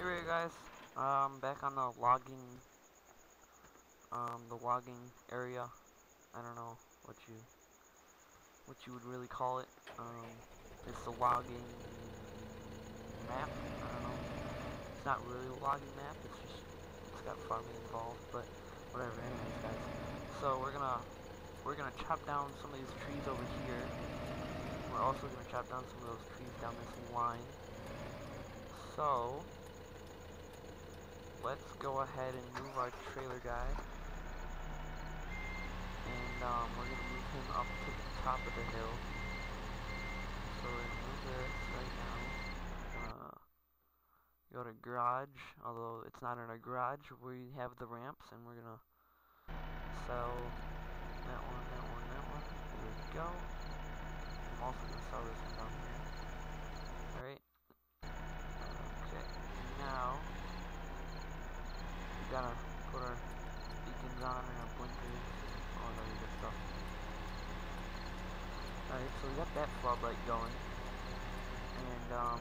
Alright guys, back on the logging area. I don't know what you would really call it. It's the logging map. I don't know. It's not really a logging map. It's got farming involved, but whatever. Anyways, guys. So we're gonna chop down some of these trees over here. We're also gonna chop down some of those trees down this line. So let's go ahead and move our trailer guy, and we're gonna move him up to the top of the hill. So we're gonna move this right now. Go to garage, although it's not in our garage. We have the ramps, and we're gonna sell that one, that one, that one. There we go. I'm also gonna sell this one down here. Alright. Okay. Now we gotta put our beacons on and our blinkers and all that good stuff. Alright, so we got that floodlight going. And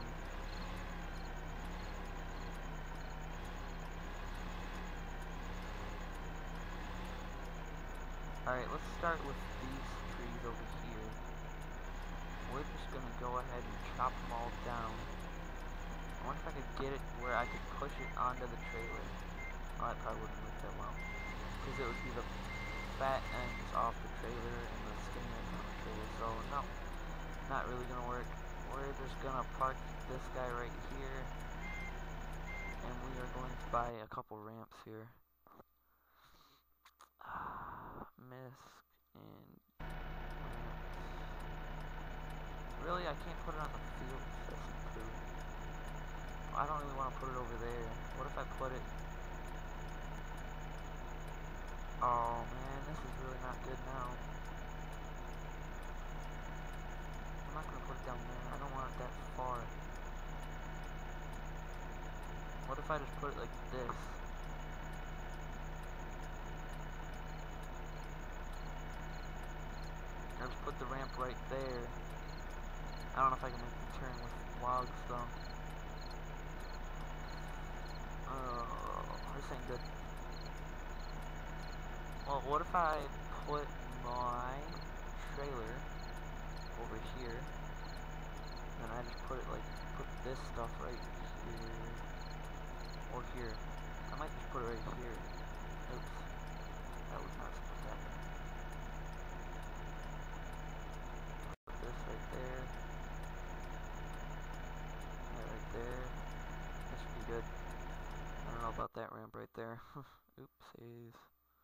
alright, let's start with these trees over here. We're just gonna go ahead and chop them all down. I wonder if I could get it where I could push it onto the trailer. Oh, that probably wouldn't work that well, because it would be the fat ends off the trailer and the skinny ends on the trailer, so no, not really gonna work. We're just gonna park this guy right here, and we are going to buy a couple ramps here. Misc and ramps. Really, I can't put it on the field. That's true. I don't really want to put it over there. What if I put it... Oh man, this is really not good now. I'm not gonna put it down there. I don't want it that far. What if I just put it like this? I just put the ramp right there. I don't know if I can make the turn with logs though. This ain't good. Well, what if I put my trailer over here, and I just put it like, put this stuff right here, or here. I might just put it right here. Oops. That was not supposed to happen. Put this right there. That right there. That should be good. I don't know about that ramp right there. Oopsies.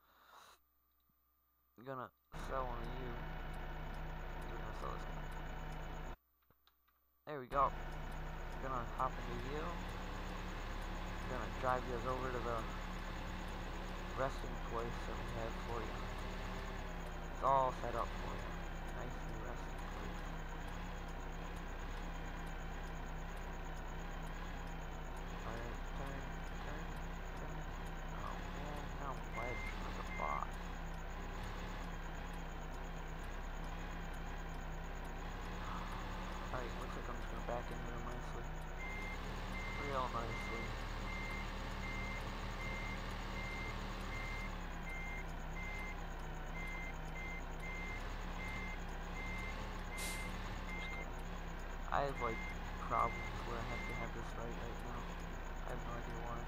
I'm gonna sell one of you. We're gonna sell this guy. There we go. I'm gonna hop into you. I'm gonna drive you guys over to the resting place that we have for you. It's all set up for you. Nice new resting place. Alright, turn. Oh man, now I'm wedged with the boss. Alright, looks like I'm just gonna back in real nicely. Real nicely. I have like problems where I have to have this right now. I have no idea why.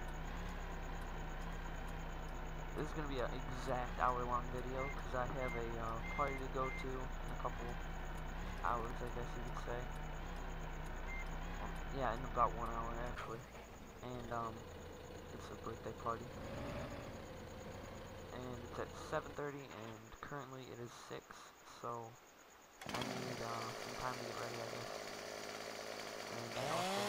This is gonna be an exact hour-long video because I have a party to go to in a couple hours, I guess you could say. Well, yeah, in about 1 hour actually. And it's a birthday party. And it's at 7:30, and currently it is 6, so I need some time to get ready, I guess. And I also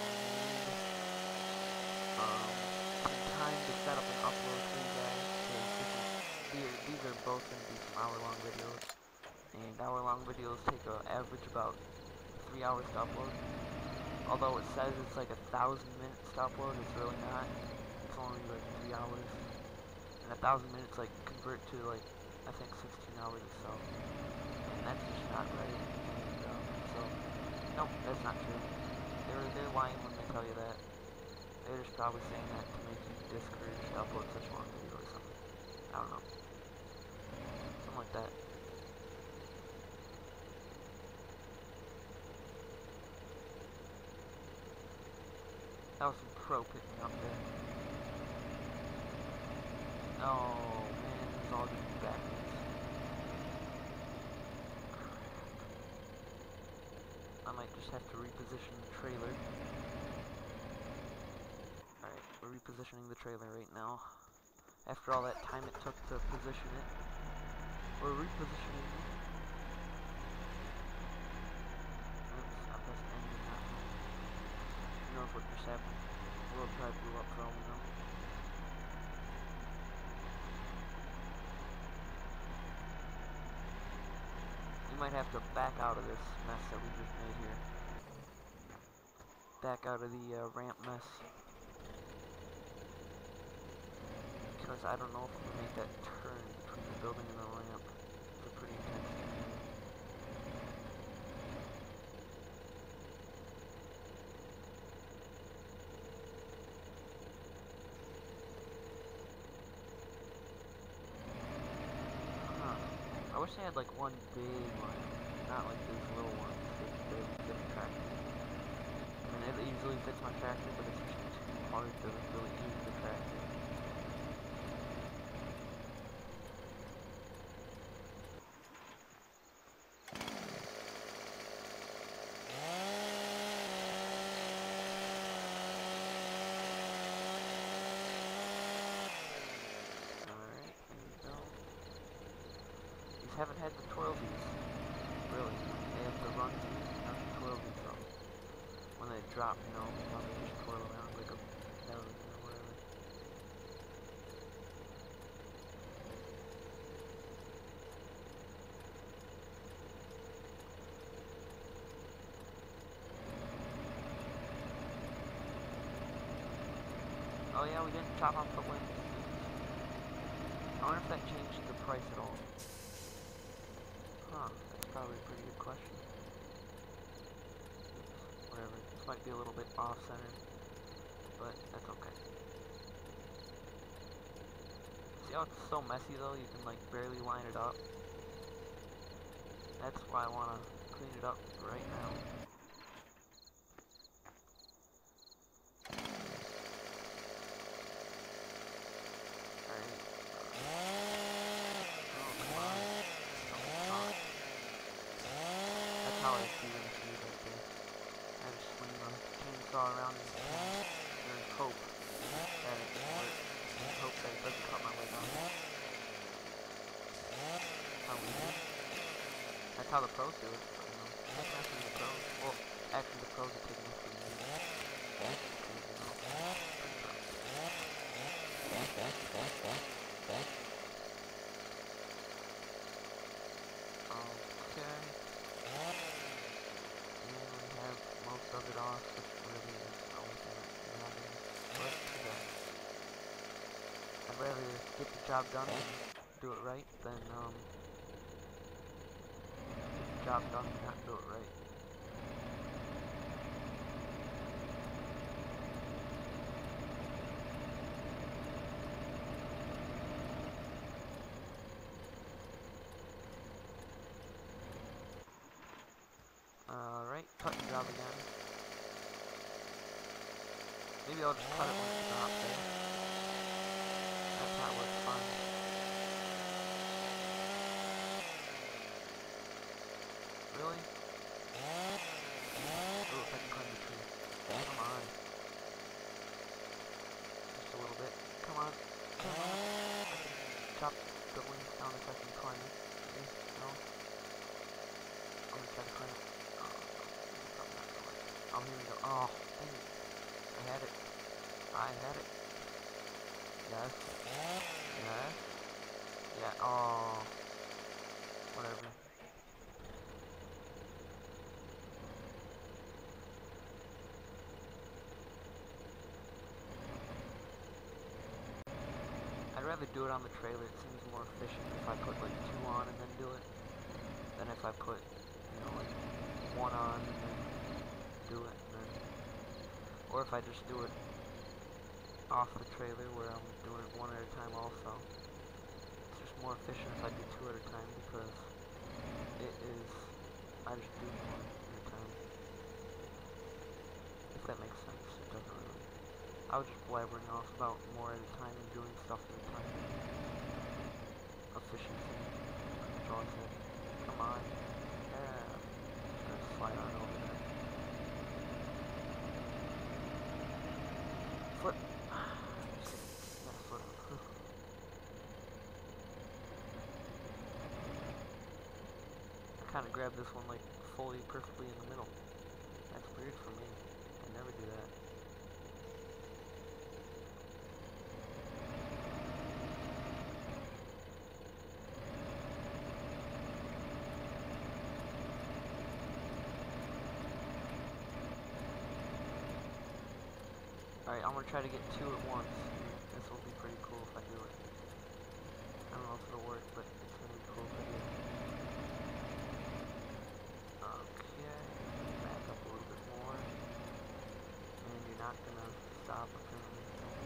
need some time to set up and upload for you guys, because these are both going to be some hour-long videos, and hour-long videos take an average about 3 hours to upload. Although it says it's like 1,000 minutes to upload, it's really not. It's only like 3 hours, and 1,000 minutes like convert to like I think 16 hours or so, and that's just not right. And so nope, that's not true. They're lying when they tell you that. They're just probably saying that to make you discouraged to upload such long video or something. I don't know. Something like that. That was some pro picking up there. Oh man, this is all gonna be backwards. I might just have to reposition the trailer. Alright, we're repositioning the trailer right now. After all that time it took to position it, we're repositioning it. Oops, I pressed engine not home. Who knows what just happened? World Drive blew up for all we know. We might have to back out of this mess that we just made here. Back out of the ramp mess. Because I don't know if we can make that turn between the building and the ramp. It's a pretty intense turn. I wish they had like one big one, not like these little ones that fit the tractor. I mean, it easily fits my tractor, but it's just too hard to really use the tractor. Alright, here we go. These haven't had the twirlies, really. They have the run not the twirlies though. When they drop, you know, while they just twirl around like a ballerina or whatever. Oh yeah, we didn't chop off the wings. I wonder if that changed the price at all. Huh, that's probably a pretty good question. Whatever, this might be a little bit off-centered, but that's okay. See how it's so messy though, you can like barely line it up? That's why I want to clean it up right now. How I see them see right there. I just swing the chainsaw around and hope that it can work. And hope that it doesn't cut my leg off. How we do. That's how the pros do it. You know, that's actually the pros. Well, actually the pros are taking it from me. Okay. Most of it off, which really is the only thing that matters. But yeah, I'd rather get the job done and do it right than get the job done and not do it right. Alright, cut and job again. Maybe I'll just cut it once it's not there. That's how it works fine. Really? Ooh, if I can climb the tree. Come on. Just a little bit. Come on. Come on. I can chop the wings down if I can climb it. Okay, no. I'm gonna try to climb it. Oh, here we go. Oh, dang it. I had it. I had it. Yes. Yes. Yeah. Oh. Whatever. I'd rather do it on the trailer. It seems more efficient if I put like 2 on and then do it, than if I put, you know, like 1 on and then do it, and then, or if I just do it off the trailer where I'm doing it one at a time also. It's just more efficient if I do two at a time because I just do more at a time. If that makes sense, it doesn't really. I was just blabbering off about more at a time and doing stuff at a time. Efficiency. That's all I said. Come on. Yeah. Just slide on over there. Flip. Yeah, flip. I kind of grabbed this one like fully, perfectly in the middle. That's weird for me. I never do that. Alright, I'm gonna try to get two at once. This will be pretty cool if I do it. I don't know if it'll work, but it's gonna be cool if I do it. Okay, back up a little bit more. And you're not gonna stop apparently.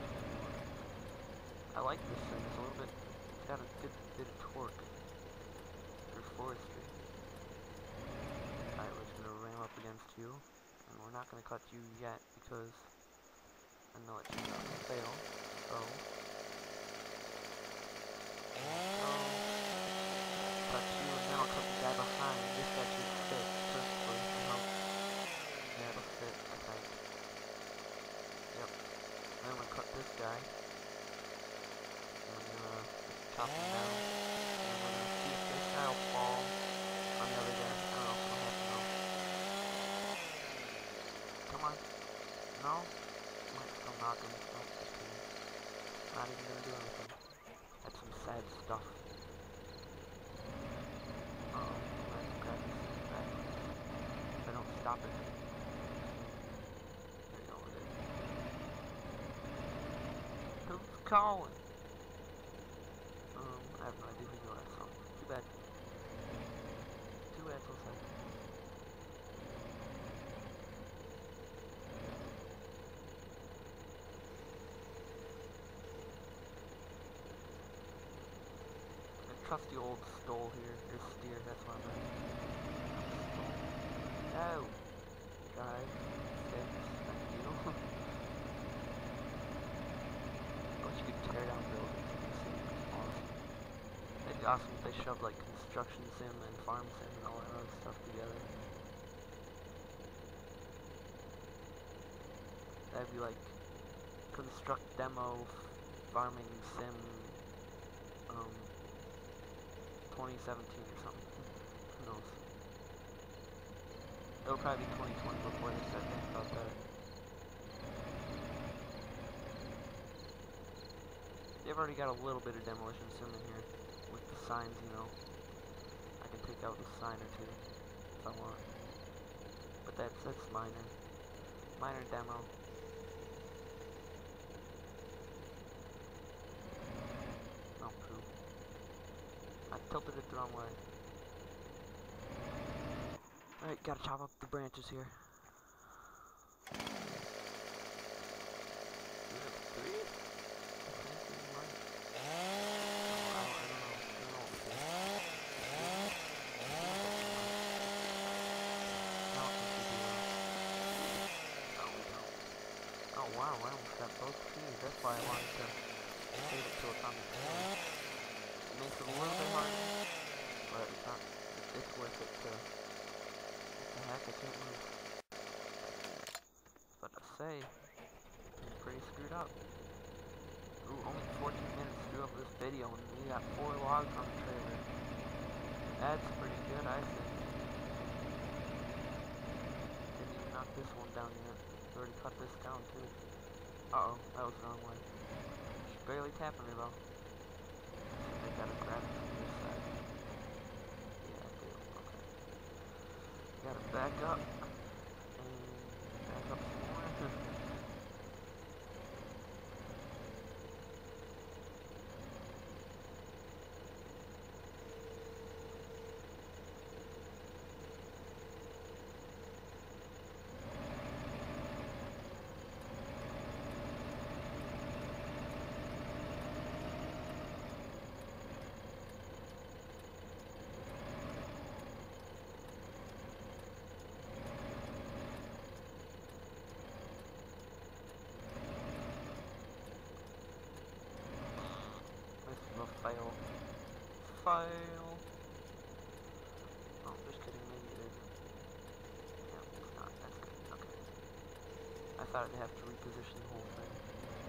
I like this thing, it's a little bit, it's got a good bit of torque for forestry. Alright, we're just gonna ram up against you. And we're not gonna cut you yet because I know it's not gonna fail. So cut you, and then I'll cut the guy behind. This guy should fit perfectly. Yeah, it'll fit, I think. Yep. Then I'm gonna cut this guy. And I'm gonna chop him down. And we're gonna see if this guy will fall on the other guy. I don't know if it'll happen though. Come on. No? Might still knock him. Nope, just kidding. Not even gonna do anything. That's some sad stuff. Let's grab this thing back. If I don't stop it. There you go, we're good. Who's calling? I have no idea who you are, so too bad. Too bad, so sad. Trusty old stole here, or steer, that's what I meant. No! Guys, thank you. I wish you could tear down buildings in this game, it's awesome. It'd be awesome if they shoved like construction sim and farm sim and all that other stuff together. That'd be like construct demo farming sim 2017 or something. Who knows? It'll probably be 2020 before they start thinking about that. They've already got a little bit of demolition sim in here with the signs, you know. I can take out a sign or two if I want. But that's minor. Minor demo. Oh, poo. I tilted it the wrong way. Alright, gotta chop up the branches here. Oh wow, I almost got both trees. That's why I wanted to save it till it's on the tail. It makes it a little bit harder, but it's not. It's worth it to. What the heck? I can't move. But I say, I'm pretty screwed up. Ooh, only 14 minutes to do up this video, and we got 4 logs on the trailer. That's pretty good, I think. Didn't even knock this one down yet. Already cut this down too. Uh-oh, that was the wrong way. She's barely tapping her though. I gotta grab it from this side. Yeah, I do. Okay. Gotta back up. And back up some more. Fail. Fail. Oh, I'm just kidding, maybe it isn't. Yeah, it's not. That's good. Okay. I thought I'd have to reposition the whole thing.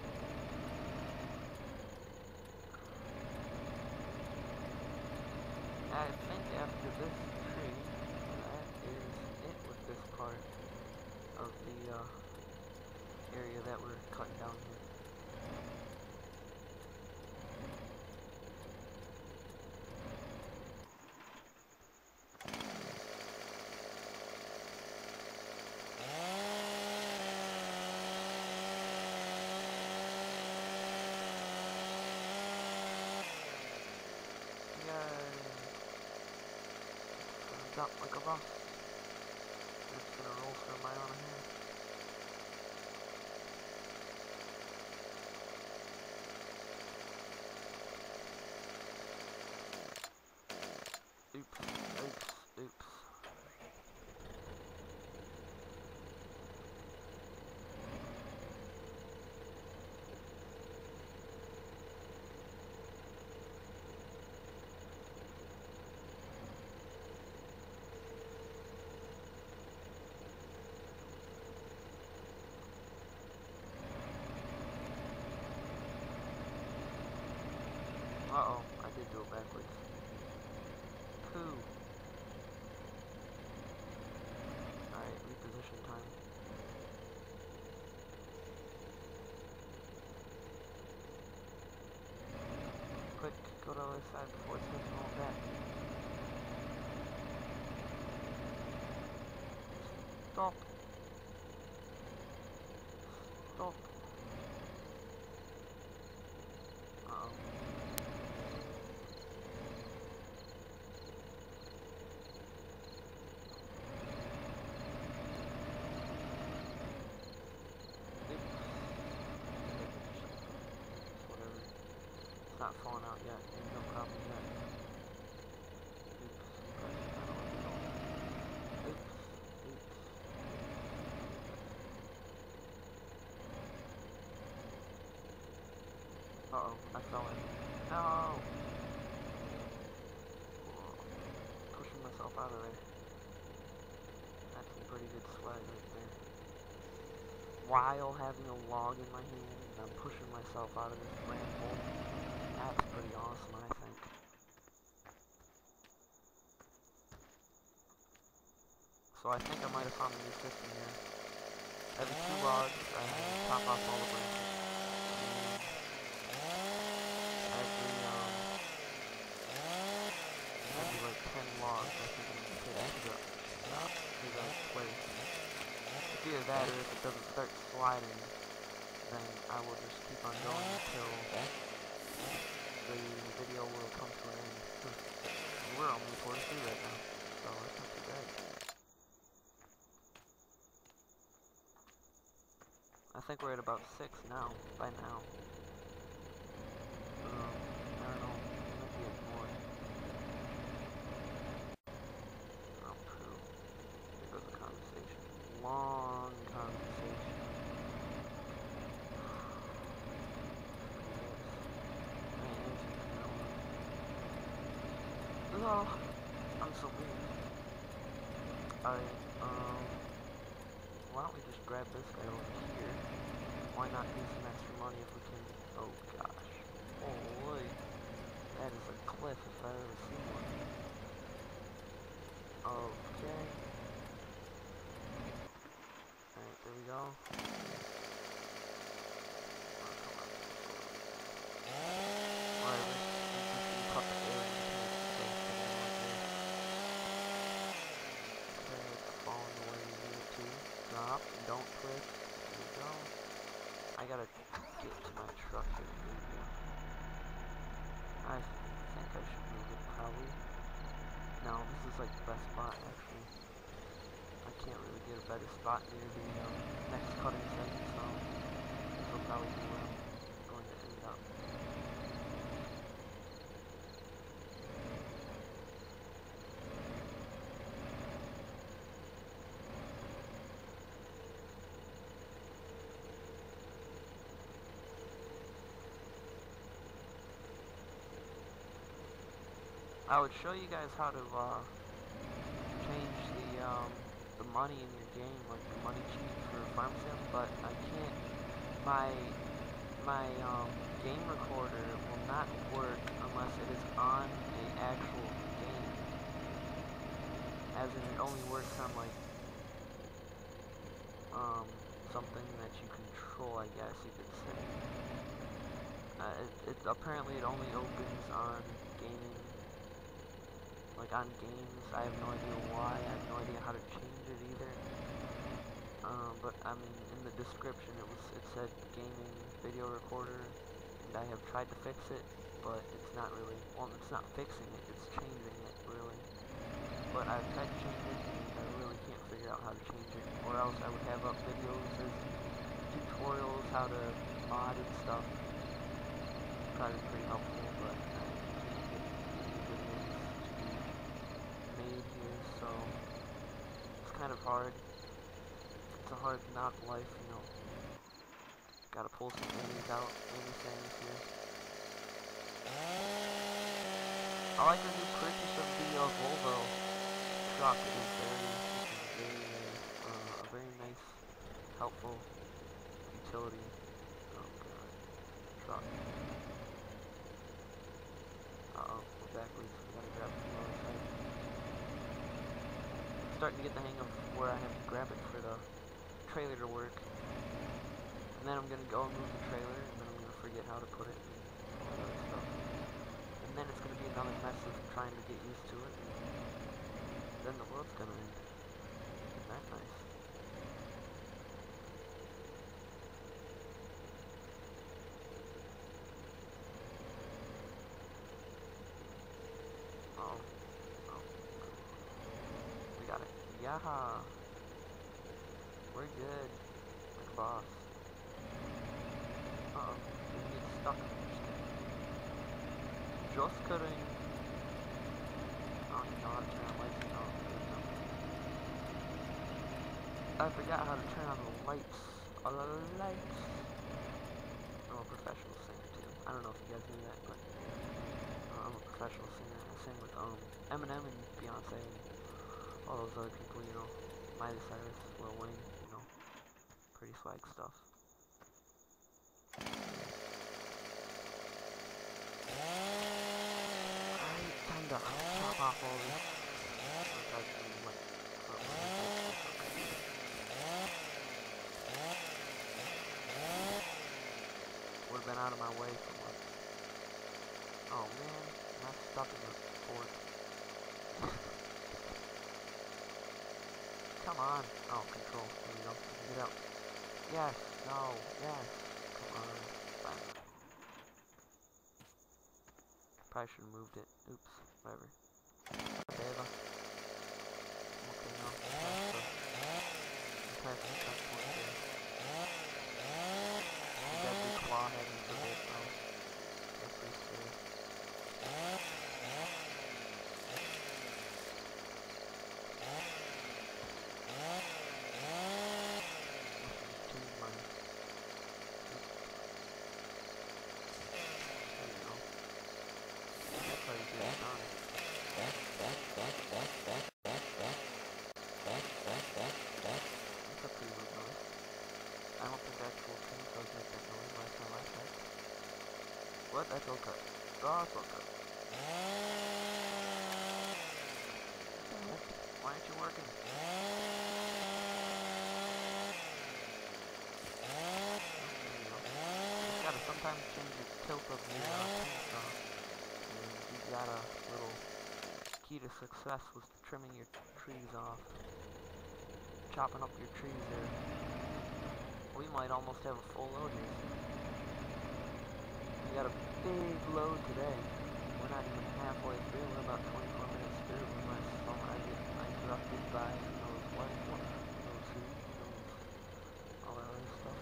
I think after this tree, that is it with this part of the area that we're cutting down here. Up like a boss. I'm just gonna roll through my own hair. Oops, oops, oops. Uh-oh, I did do it backwards. Pooh. Alright, reposition time. Quick, go to the other side before it starts going back. Stop. Stop. Uh-oh. Whatever. It's not falling out yet. There's no problem yet. Oops. Oops. Oops. Uh-oh, I fell in. No! Whoa. Pushing myself out of there. That's some pretty good swag right there. While having a log in my hand, and I'm pushing myself out of this ramble. That's pretty awesome, I think. So I think I might have found a new system here. Every 2 logs, I chop off all the branches. Every like 10 logs, I think I'm gonna take extra chop to that place. It's either that or if it doesn't start sliding, then I will just keep on going until the video will come to an end. We're only 43 right now, so that's not too bad. I think we're at about 6 now, by now. I don't know, might be at more. Oh, poo. Here goes the conversation. Long conversation. Oh, I'm so weird. Alright, why don't we just grab this guy over here? Why not use some extra money if we can? Oh gosh. Holy. That is a cliff if I've ever seen one. Okay. Alright, there we go. Don't twist. There we go. I gotta get to my truck here. There we go. I think I should move it probably. No, this is like the best spot actually. I can't really get a better spot near the next cutting site, so this will probably be where I'm going to end up. I would show you guys how to change the money in your game, like the money cheat for farm sim, but I can't. My game recorder will not work unless it is on a actual game. As in, it only works on like something that you control, I guess you could say. It apparently it only opens on gaming. Like on games, I have no idea why, I have no idea how to change it either. But I mean, in the description it said gaming video recorder, and I have tried to fix it, but it's not really, well, it's not fixing it, it's changing it, really. But I've tried to change it, and I really can't figure out how to change it, or else I would have up videos as tutorials, how to mod and stuff. Probably pretty helpful, but I can't get any videos made here, so it's kind of hard. It's a hard knock life, you know. Gotta pull some Annies out, Annie Sannies here. I like the new purchase of the Volvo truck. It is a very nice, helpful utility. Oh god, truck. Uh-oh, we're backwards. We gotta grab it from the other side. I'm starting to get the hang of where I have to grab it for the trailer to work. And then I'm gonna go and move the trailer, and then I'm gonna forget how to put it and all that other stuff. And then it's gonna be another mess of trying to get used to it, and then the world's gonna end. Isn't that nice? Oh. Oh. We got it. Yaha! We're good. Like a boss. Uh-oh. Didn't get stuck. Just kidding. Oh, you know how to turn on lights and all. I forgot how to turn on the lights. All the lights. I'm a professional singer too. I don't know if you guys knew that, but I'm a professional singer. I sing with Eminem and Beyonce and all those other people, you know. Miley Cyrus, Lil Wayne, you know. Pretty swag stuff. Alright, time to chop off all this. Would have been out of my way for once. Oh man, I'm stuck in the fort. Come on. Oh, control. There we go. Get out. Yes. No. Yes. Come on. Fine. Probably should have moved it. Oops. Whatever. Whatever. Okay, now. Pass the checkpoint here. You got the claw heading for this now. That's pretty scary. What? That's okay. That's okay. Why aren't you working? You gotta sometimes change the tilt of your chainsaw. And you got a little key to success was trimming your trees off. Chopping up your trees there. We might almost have a full load here. We got a big load today. We're not even halfway through. We're about 24 minutes through unless I get interrupted by those white ones, those who, all that other stuff.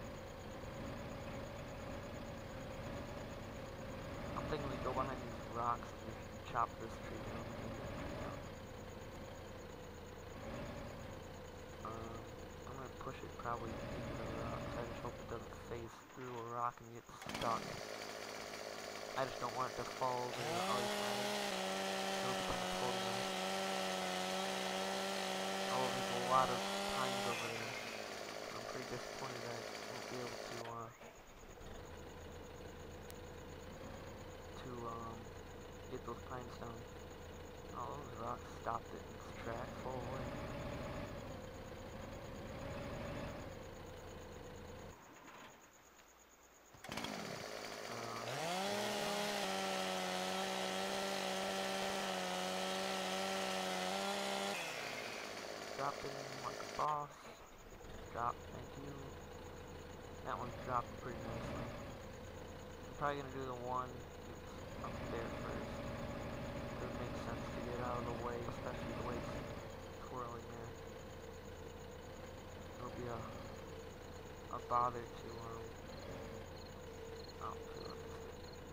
I'm thinking we go behind these rocks and we chop this tree down and take that tree down. I'm gonna push it probably into the rocks. I just hope it doesn't phase through a rock and get stuck. I just don't want it to fall over the other side. it'll become a total mess. Oh, there's a lot of pines over there. I'm pretty disappointed I won't be able to get those pines down. Oh, those rocks stopped it in its tracks all the way. Dropping like a boss. Drop, thank you. That one dropped pretty nicely. I'm probably gonna do the one that's up there first. It makes sense to get out of the way, especially the way it's twirling there. It'll be a bother to oh, I missed it.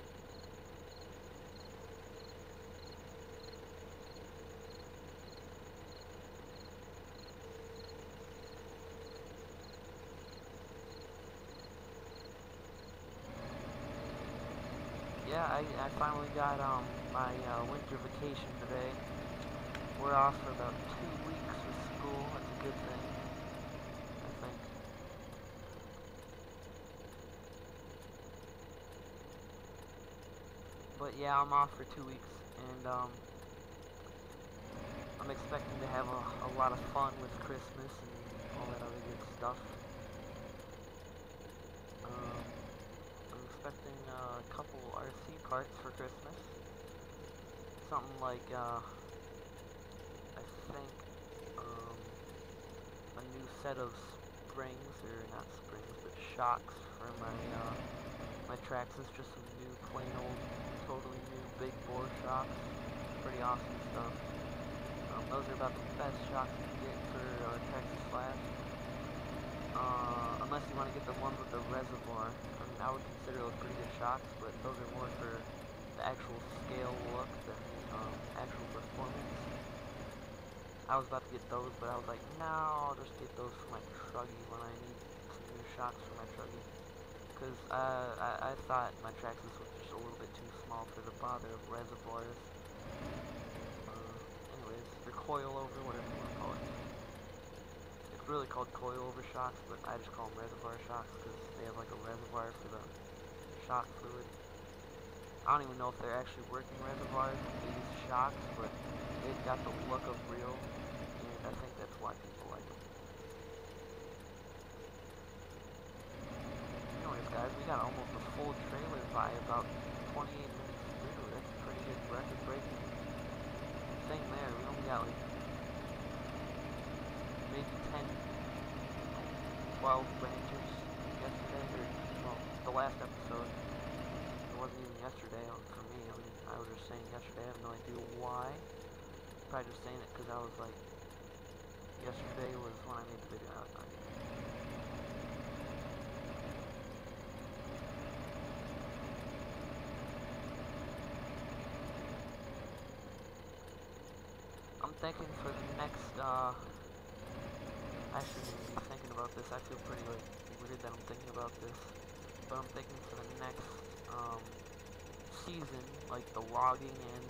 Yeah, I finally got my winter vacation today. We're off for about 2 weeks with school. That's a good thing, I think. But yeah, I'm off for 2 weeks, and I'm expecting to have a lot of fun with Christmas and all that other good stuff. I'm expecting a couple RC parts for Christmas. Something like, I think, a new set of springs, or not springs, but shocks for my Traxxas. Just some new, plain old, totally new big bore shocks. Pretty awesome stuff. Those are about the best shocks you can get for Traxxas Slash. Unless you want to get the ones with the reservoir. I mean, I would consider those pretty good shocks, but those are more for the actual scale look than actual performance. I was about to get those, but I was like, no, I'll just get those for my Truggy when I need some new shocks for my Truggy. Because I thought my Traxxas was just a little bit too small for the bother of reservoirs. Anyways, they're coilover, whatever you want to call it. It's really called coilover shocks, but I just call them reservoir shocks because they have like a reservoir for the shock fluid. I don't even know if they're actually working reservoirs with these shocks, but they've got the look of real, and I think that's why people like them. Anyways, guys, we got almost a full trailer by about 28 minutes through. That's a pretty good record-breaking thing there. We only got like maybe 10, 12 branches yesterday, or well, the last episode. It wasn't even yesterday for me. I mean, I was just saying yesterday. I have no idea why. Probably just saying it because I was like, yesterday was when I made the video. I have no idea. I'm thinking for the next, I shouldn't even be thinking about this. I feel pretty like weird that I'm thinking about this. But I'm thinking for the next, season, like the logging and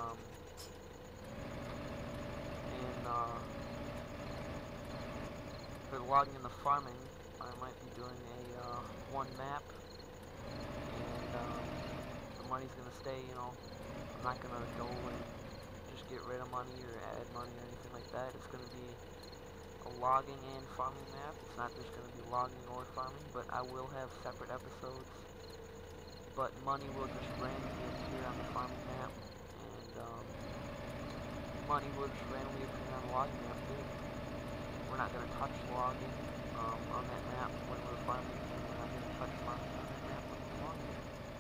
for the logging and the farming, I might be doing a, one map, and, the money's gonna stay, you know, I'm not gonna go and just get rid of money or add money or anything like that. It's gonna be a logging and farming map. It's not just gonna be logging or farming, but I will have separate episodes. But money will just randomly appear on the farming map, and money will just randomly appear on the logging map too. We're not going to touch logging on that map when we're farming, and we're not going to touch farming on that map when we're logging.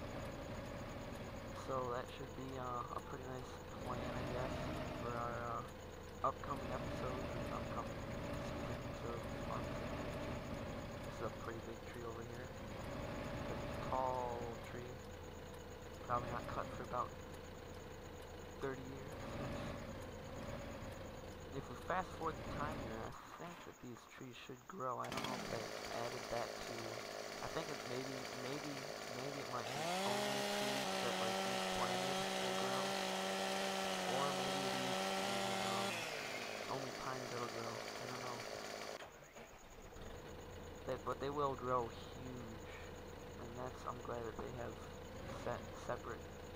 So that should be a pretty nice plan, I guess, for our upcoming episodes and upcoming season episodes. This is a pretty big tree over here. Tall tree, probably not cut for about 30 years. If we fast forward the time here, I think that these trees should grow. I don't know if they added that to, I think it maybe it might be only trees that like we planted will grow, or it'll grow. I don't know. But they will grow huge. And I'm glad that they have separate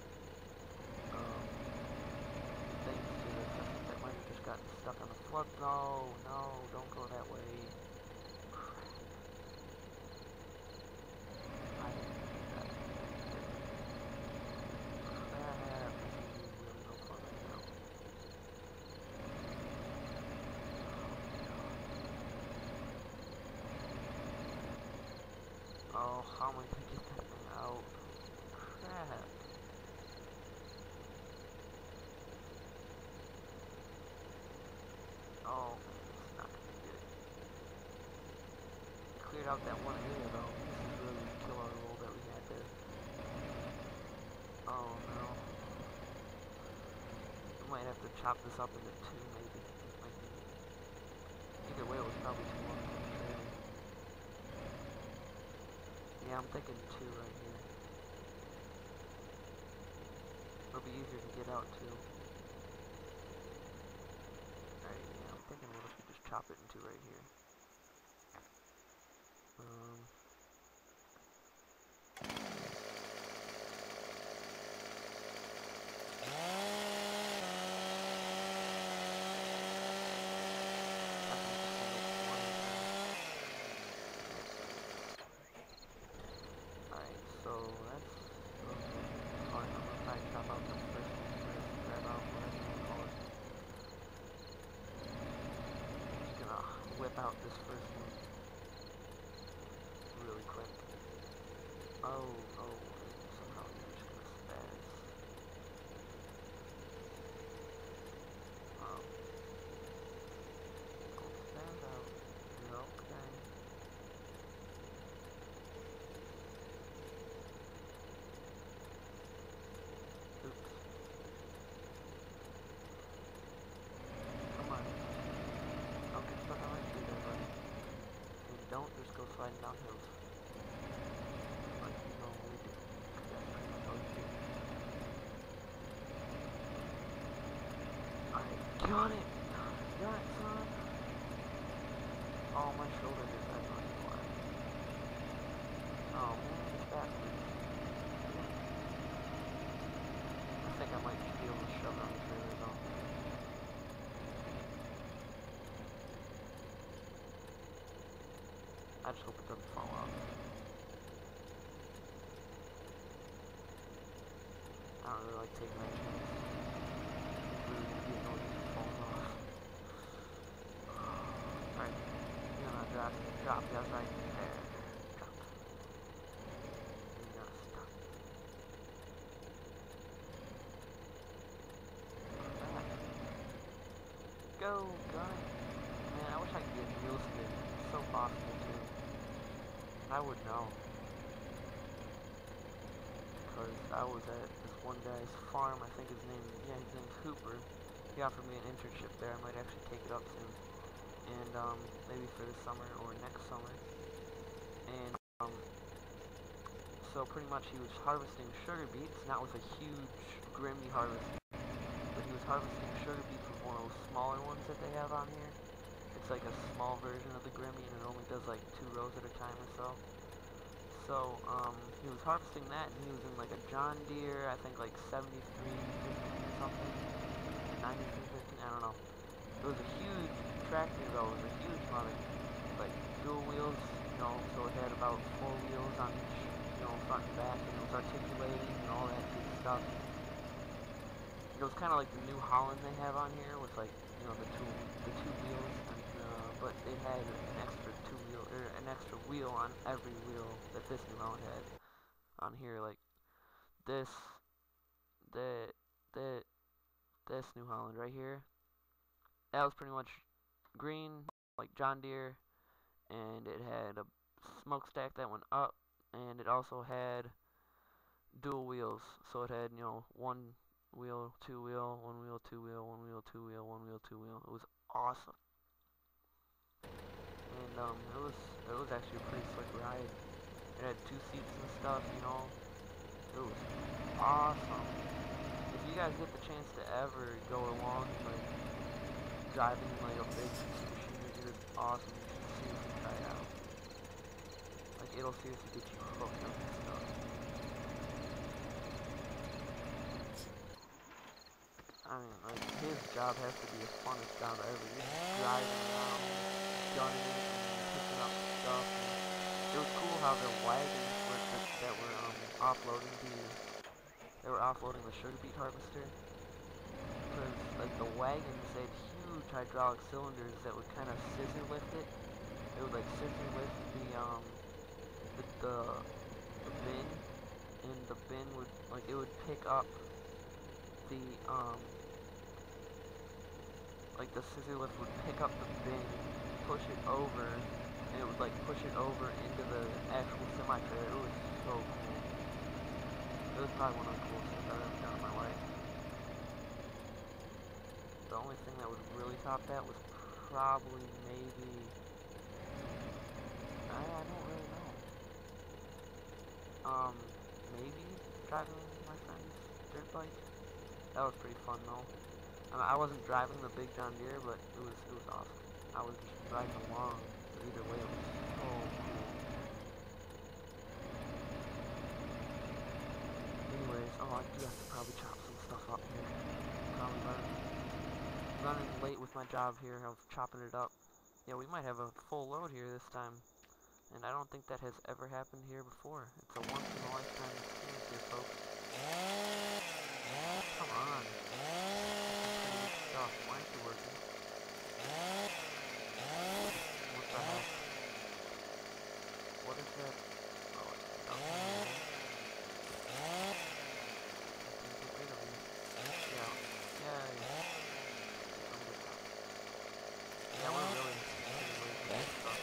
things to this. I think that might have just gotten stuck on the flood. No, don't go that way. I didn't do that. Crap, this is really no fun right now. Oh, how am I gonna get that thing out? Crap. Oh man, this is not gonna be good. Cleared out that one area though. This is really the killer roll that we had there. Oh no. We might have to chop this up into two maybe. Either way, it was probably too long for the trailer. Yeah, I'm thinking two right here. It'll be easier to get out too. Alright, yeah, I'm thinking what if we just chop it into right here. Alright, so that's fine. I'm gonna try to chop out the first one first, grab out whatever you want to call it. I'm just gonna whip out this first one really quick. Oh, somehow you're just gonna spaz. Don't spaz out. You're okay. Oops. Come on. Don't get stuck on my street there, buddy. And don't just go sliding down hills. Like you normally do. That's pretty much all you do. I got it! Got it, son! Oh, my shoulder just had no why. Oh man, it's backwards. I think I might just be able to shove it on the trailer though. I just hope it doesn't fall off. I don't really like taking that chance. It's really gonna be annoying if it falls off. Alright, you're gonna drop, that's right there. Drop. You're gonna stop. Go, gun it. Man, I wish I could get real spin. It's so possible too. I would know. Because I was at this one guy's farm, I think his name's Hooper. He offered me an internship there. I might actually take it up soon. And maybe for this summer or next summer. And so pretty much he was harvesting sugar beets, not with a huge Grimmy harvest, but he was harvesting sugar beets with one of those smaller ones that they have on here. It's like a small version of the Grimmy, and it only does like 2 rows at a time or so. So, he was harvesting that, and he was in like a John Deere, I think like 7315 or something, 9315, I don't know. It was a huge tractor though, it was a huge amount of, like, dual wheels, you know, so it had about 4 wheels on each, you know, front and back, and it was articulating and all that good stuff. It was kind of like the New Holland they have on here, with like, you know, the two wheels, and, but it had an extra wheel on every wheel that this New Holland had on here, like this New Holland right here. That was pretty much green, like John Deere, and it had a smokestack that went up, and it also had dual wheels, so it had, you know, 1 wheel, 2 wheel, 1 wheel, 2 wheel, 1 wheel, 2 wheel, 1 wheel, 2 wheel. It was awesome. And it was actually a pretty slick ride. It had 2 seats and stuff, you know. It was awesome. If you guys get the chance to ever go along, like, driving like a big piece of machinery, it is awesome. You should seriously try it out. Like, it'll seriously get you hooked on this stuff. I mean, like, his job has to be the funnest job ever. You're just driving around, gunning it, and picking up stuff. And it was cool how the wagons that were offloading the sugar beet harvester. Because, like, the wagons, they had huge hydraulic cylinders that would kind of scissor lift it. It would, like, scissor lift the bin, and the bin would, like, it would pick up the, like, the scissor lift would pick up the bin, push it over, and it would, like, push it over into the actual semi-trailer. It was so cool. It was probably one of the coolest things I've ever done in my life. The only thing that would really top that was probably maybe, I don't really know. Maybe driving my friend's dirt bike. That was pretty fun though. I mean, I wasn't driving the big John Deere, but it was awesome. I was just riding along. But either way, it was so cool. Anyways, I do have to probably chop some stuff up here. Probably running late with my job here. I was chopping it up. Yeah, we might have a full load here this time. And I don't think that has ever happened here before. It's a once-in-a-lifetime experience here, folks. Come on. Stuff. Why aren't you working? What the heck? What is that? Oh, it's stuff. Get rid of it. Yeah. Yeah. Yeah, we're really stuff.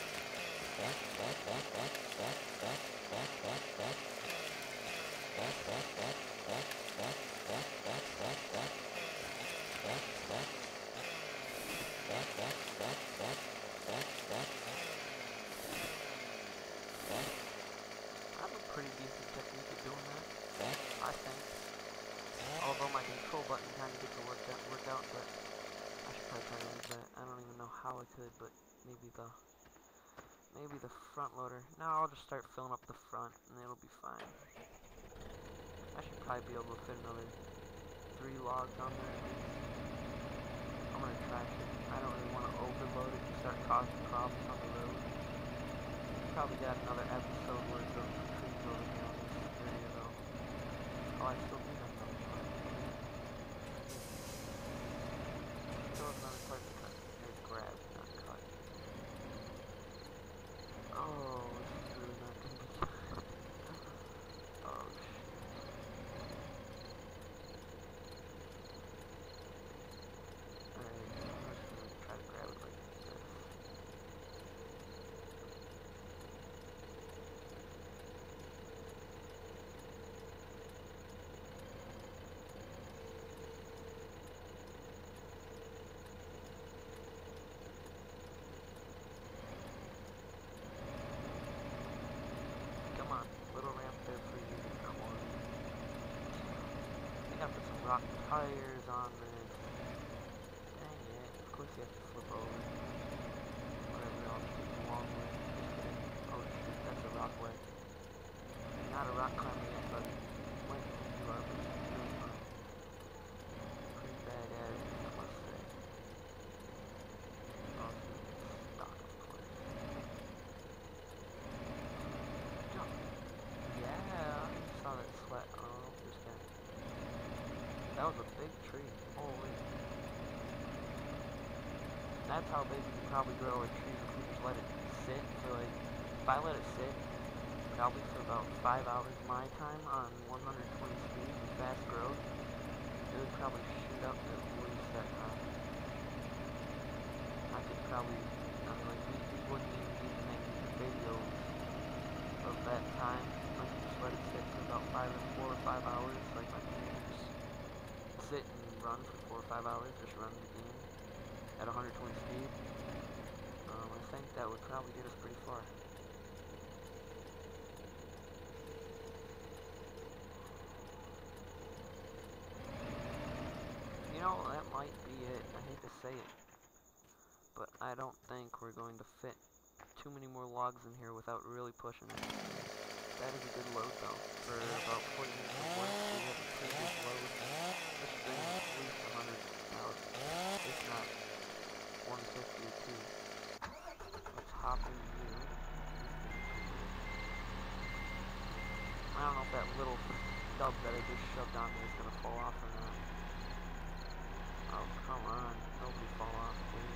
I have a pretty decent technique of doing that, I think. Although my control button kind of gets work out, but I should probably try to use that. I don't even know how I could, but maybe the front loader. Now I'll just start filling up the front, and it'll be fine. I should probably be able to fit another 3 logs on there at least. I'm gonna trash it. I don't really want to overload it and start causing problems on the road. Probably got another episode worth of trees over here on this area though. Oh, I still do have another part. Still have another part to cut. Or grab, not cut. Oh, this is really not gonna be good. Oh, shit. Alright, I'm just gonna try to grab it like this. Come on, little ramp there for you, corn. I think I put some rock tires on this. Dang it, of course you have to flip over. Whatever, I'll just take the long way. Just kidding. Oh shoot, that's a rock way. You're not a rock climber yet, buddy. Wait, you are, but you're doing fine. Pretty bad at it, I must say. Oh shoot, it's stuck, of course. Jump. Yeah, I saw that sweat. Oh, just kidding. That was a big tree. Holy. That's how big you can probably grow a tree if we just let it sit for like, if I let it sit, probably for about 5 hours my time on 120 speed with fast growth, it would probably shoot up at least that time. I could probably, I mean like, we wouldn't even need to make videos of that time. Like, just let it sit for about 4 or 5 hours, like my computer just sit and run for 4 or 5 hours, just run the game at 120 speed. I think that would probably get us pretty far. You know, that might be it. I hate to say it. but I don't think we're going to fit too many more logs in here without really pushing it. That is a good load though. For about 40 minutes of work, we have a pretty good load. This thing is at least 100,000, if not 150 or 2. Let's hop in you. I don't know if that little stub that I just shoved on there is going to fall off or not. Oh, come on. Nobody fall off, please.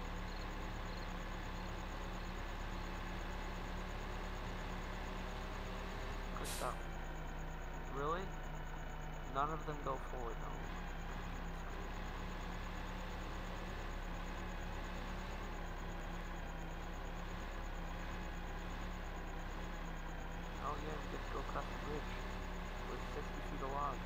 Good stuff. Really? None of them go forward, though. Oh yeah, we get to go across the bridge with 60 feet of logs.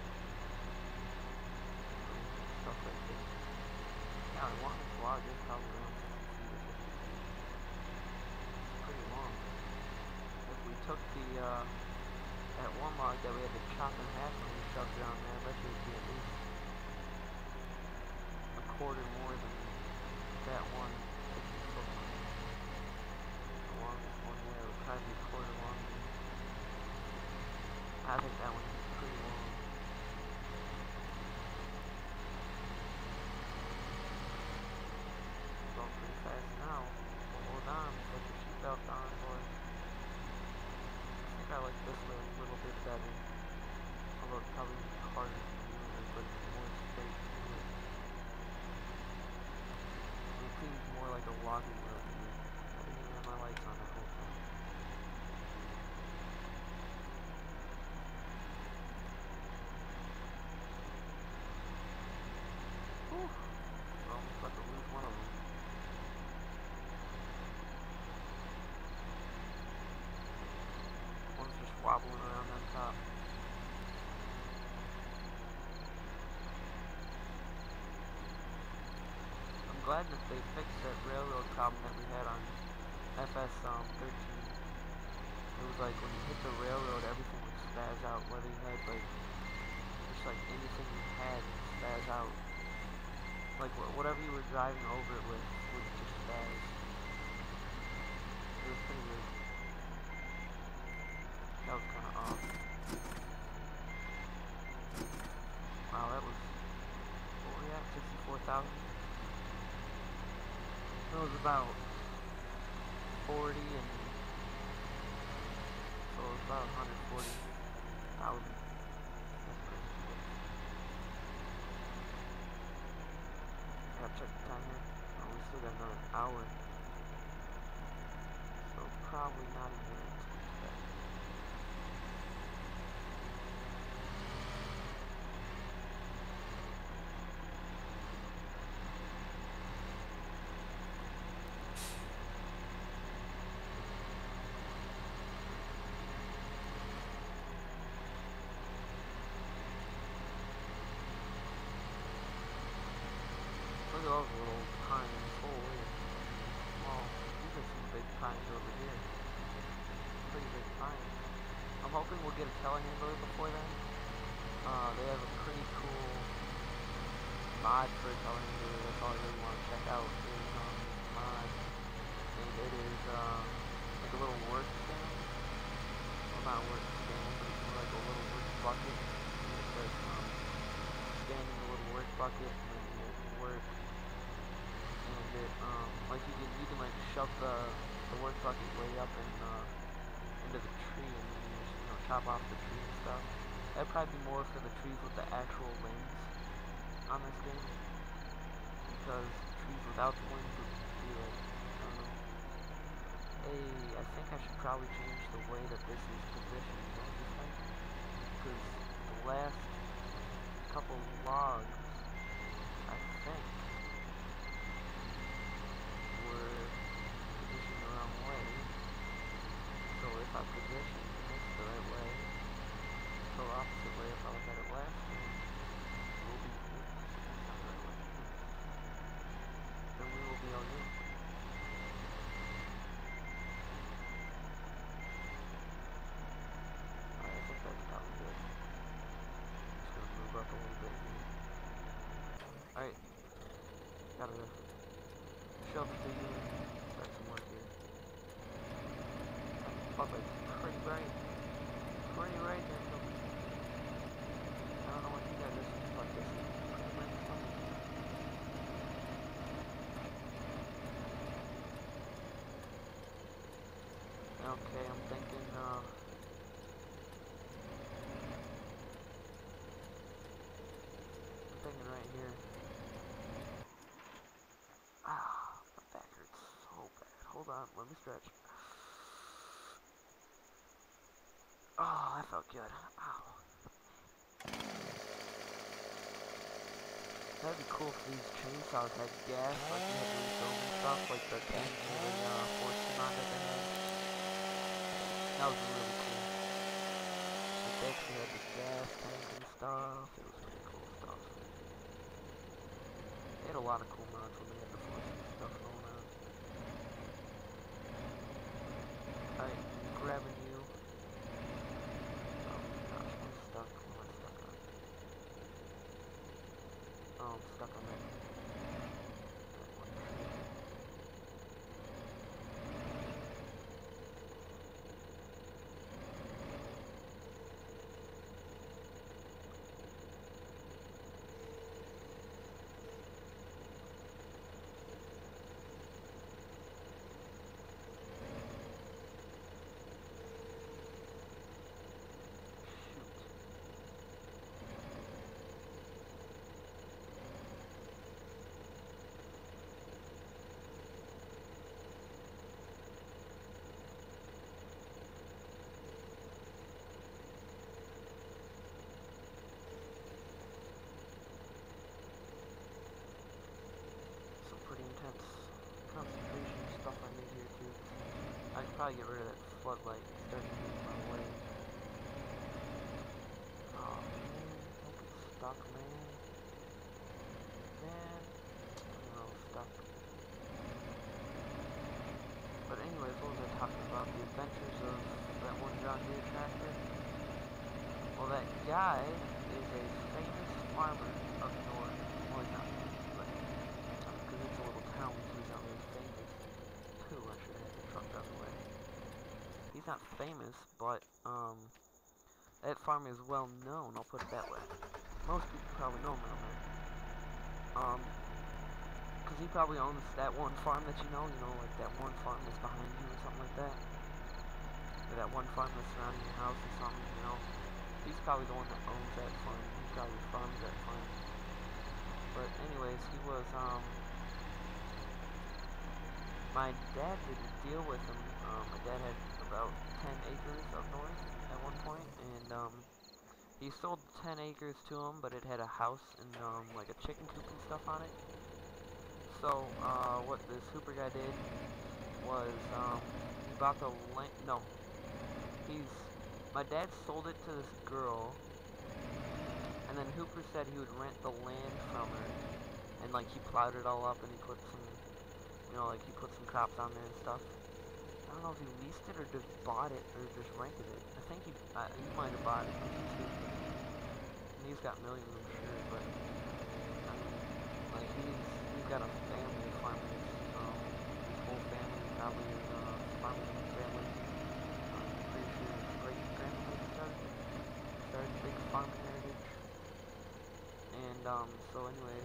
Stuff like this. Yeah, the longest log is probably around 60 feet or 50 feet. It's pretty long. If we took the, that one log that we had to chop in half when we shoved it on there, I bet you it'd be at least a quarter more than that one 60-foot one. The longest one there would probably be a quarter longer. I think that one is pretty long. Going pretty fast now. Hold on, put your seatbelt on, boys. I think I like this way a little bit better. Although it's probably harder to maneuver, but it's more straight to it. It seems more like a logging road to me. I didn't even have my lights on the whole time. Whew. We're almost about to lose one of them. One's just wobbling around on top. I'm glad that they fixed that railroad problem that we had on FS13. It was like when you hit the railroad, everything would spaz out, whether you had like, just like anything you had spaz out. Like whatever you were driving over it with would just spaz. It was pretty weird. That was kind of off. Wow, that was, what were we at, 64,000? That was about 40 and, so it was about 140,000. That's pretty good. Gotta check the time here. Oh, we still got another hour. So probably not a minute today. Look at those little pines. Holy. Well, these are some big pines over here. Pretty big pines. I'm hoping we'll get a telehandler before then. They have a pretty cool mod for a telehandler. That's all I really want to check out is this mod. And it is like a little work stand. Well, not a work stand, but it's more like a little work bucket. And it's like stand in the little work bucket and then you work. And it like you can like shove the work bucket way up in into the tree and then you just, chop off the tree and stuff. That'd probably be more for the trees with the actual limbs on this game, because trees without the limbs would be like, I don't know. Hey, I think I should probably change the way that this is positioned, don't you think? Because the last couple logs, I think, were positioned the wrong way. So if I position this the right way, the opposite way if I was at it last time, we'll be good. That's not the right way. Then we will be all good. Alright, I think that's probably good. Just gonna move up a little bit here. Alright. Gotta shoves to you and start some work here. That spotlight's pretty bright. Pretty bright there, Toby. I don't know what you guys are saying, but this is pretty bright stuff. Okay, I'm thinking, right here. Ah, my back hurts so bad. Hold on, let me stretch. Oh, that felt good. Ow. That'd be cool if these chainsaws had gas, like you had to refill and stuff, like the tank and the fortune on that they had. That was really cool. Like they actually had the gas tank and stuff. It was pretty cool stuff. They had a lot of cool mods when they had the force and stuff going on. Alright, grabbing you. Oh gosh, I'm stuck. What am I stuck on? Oh, I'm stuck on that. Concentration stuff I made here too. I could probably get rid of that floodlight and start moving my way. Oh man, don't get stuck, man. Man, I'm real stuck. But anyways, what was I talking about? The adventures of that one John Deere tractor? Well, that guy is a famous farmer up north. Well, he's not famous, but because it's a little town, so he's not really famous. Too, I should have had the truck out of the way. He's not famous, but that farm is well known. I'll put it that way. Most people probably know him around there. Because he probably owns that one farm that you know, like that one farm that's behind you or something like that. Or that one farm that's surrounding your house or something, He's probably the one that owns that farm. He probably farms that farm. But anyways, he was, my dad did a deal with him. My dad had about 10 acres up north at one point, and, he sold 10 acres to him, but it had a house and, like a chicken coop and stuff on it. So, what this Hooper guy did was, he bought the land, no, my dad sold it to this girl, and then Hooper said he would rent the land from her, and, like, he plowed it all up, and he put some, like, he put some crops on there and stuff. I don't know if he leased it or just bought it or just rented it. I think he might have bought it. And he's got millions, I'm sure. But I mean, like he's got a family of farmers. His whole family probably is farming family. I'm pretty sure his great grandmother started a big farming heritage. And so anyways,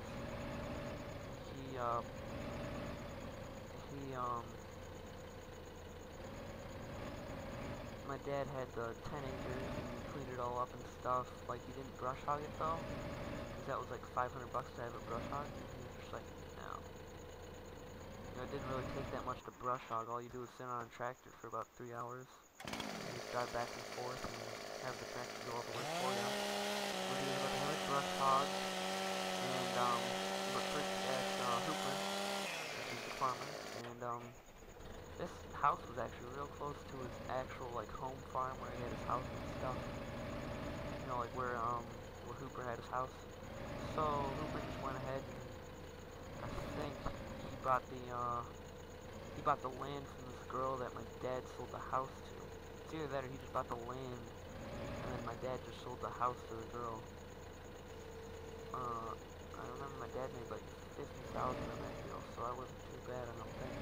my dad had the 10 acres and he cleaned it all up and stuff. Like, he didn't brush hog it though, because that was like $500 to have it brush hog. And he was just like, no. It didn't really take that much to brush hog. All you do is sit on a tractor for about 3 hours. And just drive back and forth and have the tractor do all the work for you. But he was about to have it brush hog. And, but first he asked Hooper, which is the farmer, and, this house was actually real close to his actual, like, home farm where he had his house and stuff. Like where Hooper had his house. So Hooper just went ahead and I think he bought the land from this girl that my dad sold the house to. It's either that or he just bought the land and then my dad just sold the house to the girl. I remember my dad made like 50,000 in that deal, so I wasn't too bad, I don't think.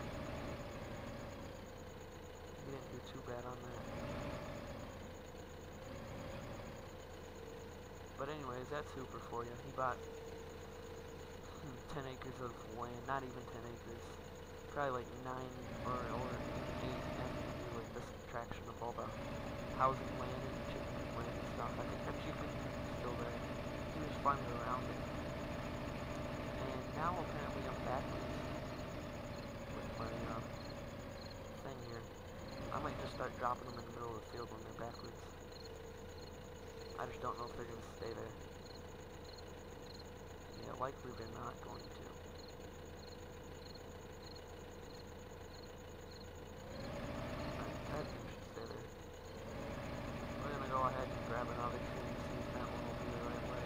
He didn't do too bad on that. But anyways, that's Hooper for you. He bought 10 acres of land, not even 10 acres, probably like 9 or 8 after you do like the subtraction of all the housing land and chicken land and stuff. I think that chicken is still there. He was farming around it. And now apparently I'm backwards with my thing here. I might just start dropping them in the middle of the field when they're backwards. I just don't know if they're going to stay there. Yeah, likely they're not going to. Alright, that thing should stay there. We're going to go ahead and grab another tree and see if that one will be the right way.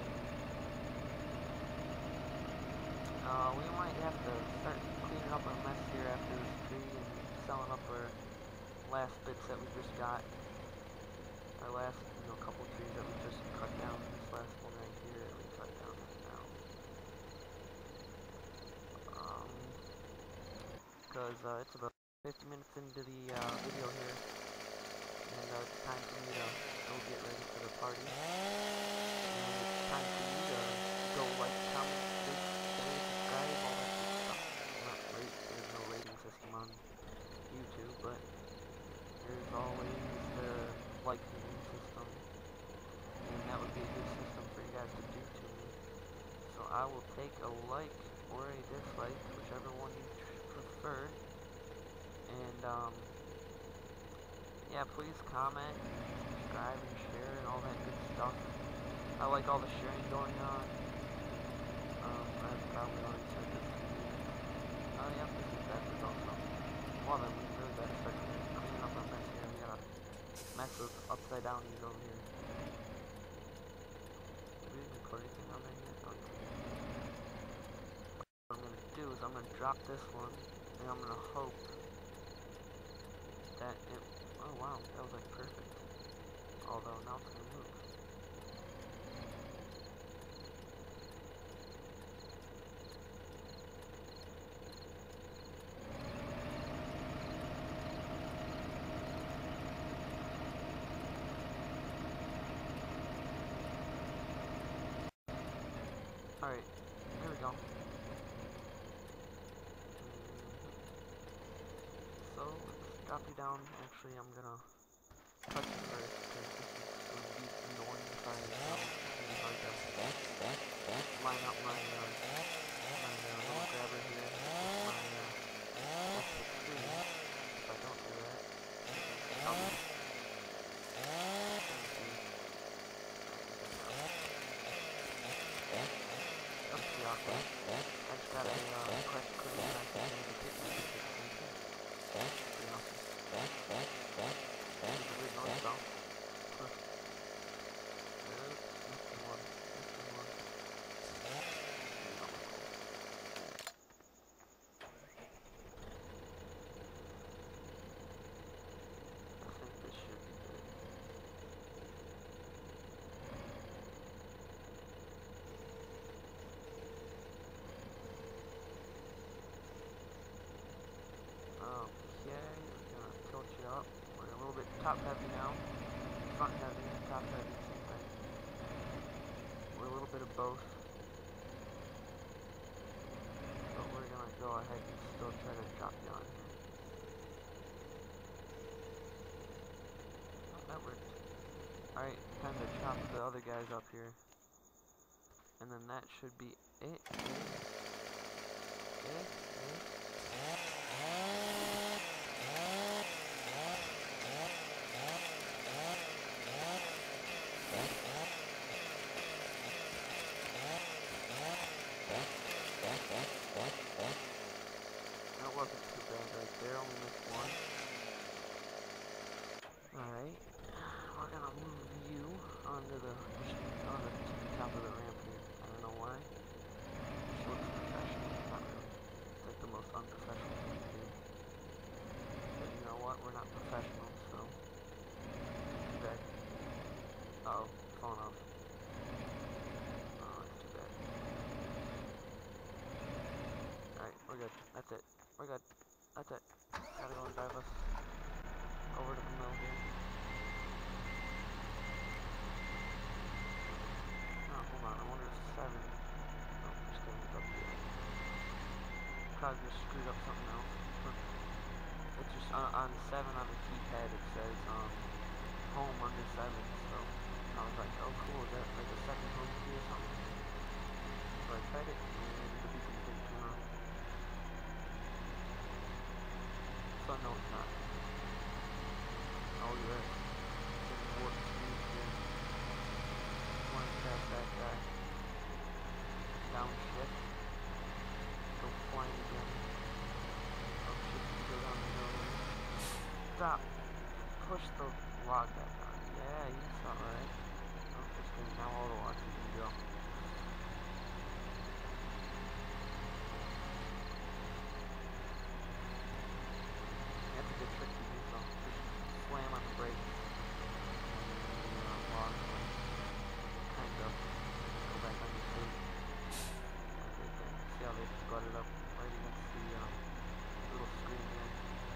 We might have to start cleaning up our mess here after this tree and selling up our last bits that we just got. Our last, couple trees that we just cut down. This last one right here that we cut down right now. Because it's about 50 minutes into the video here, and it's time for me to go get ready for the party. And it's time for you to go like, comment, share, subscribe, all that good stuff. Not rate, there's no rating system on YouTube, but there's always the liking system. And that would be a good system for you guys to do to me. So I will take a like or a dislike, whichever one you prefer. And yeah, please comment, subscribe, and share, and all that good stuff. I like all the sharing going on. I've probably already said this to you. Oh yeah, this is backwards also. Well then, we really gotta start cleaning up our mess here. We got a mess of upside downies over here. We didn't put anything on there yet. Okay. What I'm gonna do is I'm gonna drop this one, and I'm gonna hope that it. Oh wow, that was like perfect. Although now it's gonna move. Alright, here we go. So, let's drop you down. Actually, I'm gonna touch it first, because this is going to be annoying if I really hard to line up my little grabber here with my extra tree. If I don't do that, I'll be awkward. I just got a crash clean and I can use a picnic at the same time. Pretty awesome. There's a weird noise though. Huh. Missing one. I think this should be good. Okay, we're gonna tilt you up. We're a little bit top heavy now. Front heavy and top heavy at the same time. We're a little bit of both. But we're gonna go ahead and still try to drop you on here. Oh, that worked. Alright, time to chop the other guys up here. And then that should be it. That wasn't too bad right there, only missed one. Alright, we're gonna move you onto the top of the ramp here. I don't know why. This looks professional, not really. It's like the most unprofessional thing to do. But you know what, we're not professional, so too bad. Uh oh, falling off. Oh, that's too bad. good. That's it. We're good. That's it. Gotta go and drive us over to the mill here. Oh, hold on. I wonder if 7. No, just kidding. It's up here. Probably just screwed up something else. It's just on 7 on the keypad it says home under 7. So I was like, oh cool, is that like a second home key or something? So I tried it and the beacon didn't turn on. So no, it's not. Oh yeah. It's warp speed here. Want to pass that guy. Downshift. Go flying again. Oh shit, you go down the hill here. Stop. Push the log back on. Yeah, you saw right. Oh, just kidding. Now all the logs can go. That's a good trick to do, so just slam on the brakes. And logs will kind of go back on your foot. Like right there. See how they butted up right against the little screen there.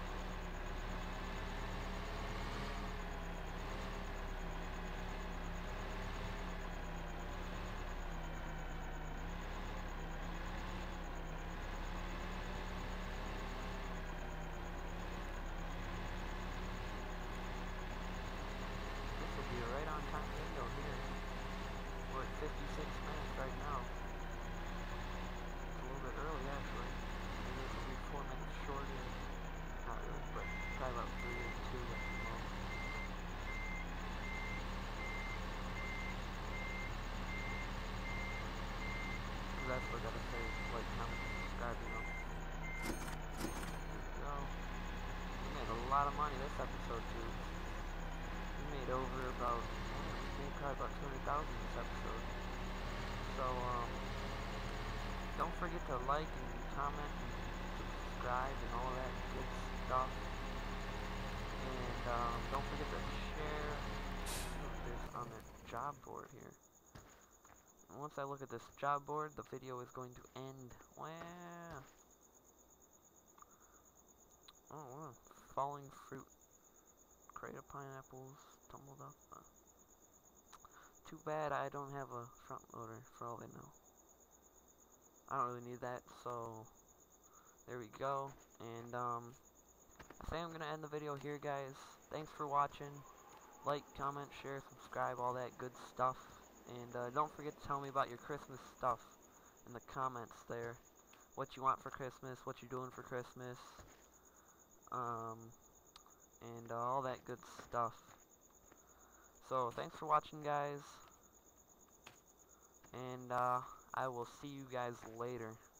Right on time window here. We're at 56 minutes right now. It's a little bit early actually. Maybe this will be 4 minutes short here. Not really, but probably about 3 or 2 at the most. Because that's what I gotta say. Like, comment, subscribe, you know. There we go. We made a lot of money this episode too. We made over about, we made probably about 200,000 this episode. So, don't forget to like and comment and subscribe and all that good stuff. And, don't forget to share this on the job board here. And once I look at this job board, the video is going to end. Wow. Oh, wow. Falling fruit. Crate of pineapples tumbled up. Too bad I don't have a front loader for all I know. I don't really need that, so there we go. And I think I'm gonna end the video here, guys. Thanks for watching. Like, comment, share, subscribe, all that good stuff. And don't forget to tell me about your Christmas stuff in the comments there. What you want for Christmas, what you're doing for Christmas, and all that good stuff. So, thanks for watching, guys, and I will see you guys later.